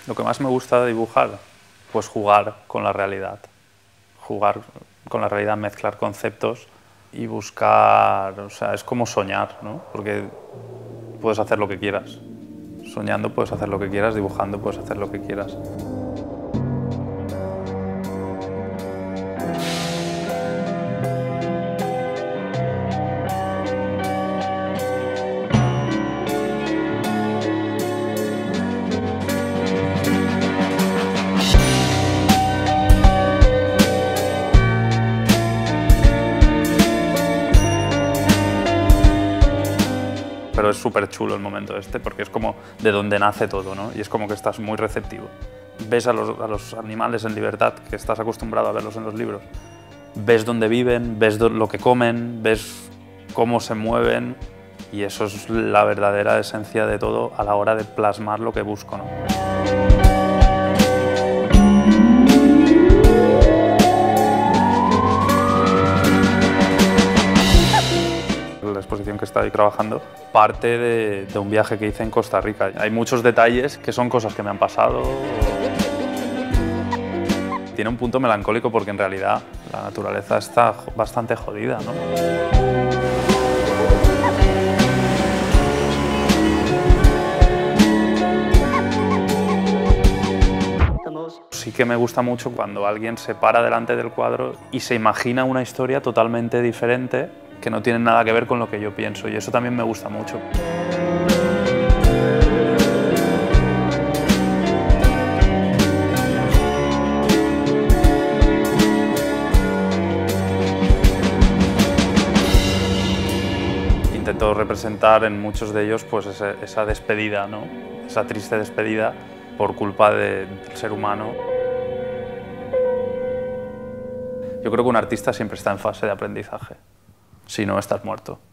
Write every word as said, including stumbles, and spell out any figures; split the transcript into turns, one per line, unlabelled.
Lo que más me gusta de dibujar, pues jugar con la realidad. Jugar con la realidad, mezclar conceptos y buscar, o sea, es como soñar, ¿no? Porque puedes hacer lo que quieras. Soñando puedes hacer lo que quieras, dibujando puedes hacer lo que quieras. Pero es súper chulo el momento este, porque es como de donde nace todo, ¿no? Y es como que estás muy receptivo. Ves a los, a los animales en libertad, que estás acostumbrado a verlos en los libros. Ves dónde viven, ves lo que comen, ves cómo se mueven, y eso es la verdadera esencia de todo a la hora de plasmar lo que busco, ¿no? La exposición que estoy trabajando parte de, de un viaje que hice en Costa Rica. Hay muchos detalles que son cosas que me han pasado. Tiene un punto melancólico porque en realidad la naturaleza está bastante jodida, ¿no? Sí que me gusta mucho cuando alguien se para delante del cuadro y se imagina una historia totalmente diferente que no tiene nada que ver con lo que yo pienso, y eso también me gusta mucho. Intento representar en muchos de ellos pues esa, esa despedida, ¿no? Esa triste despedida por culpa de, del ser humano. Yo creo que un artista siempre está en fase de aprendizaje, si no estás muerto.